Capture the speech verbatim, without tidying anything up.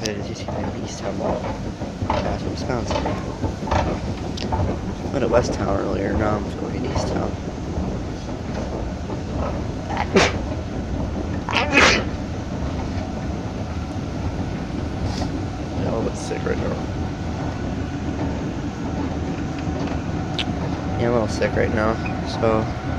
It used to be in Easttown Mall, Madison, Wisconsin. I went to West Town earlier, now I'm filming in Easttown. Yeah, I'm a little bit sick right now. Yeah, I'm a little sick right now, so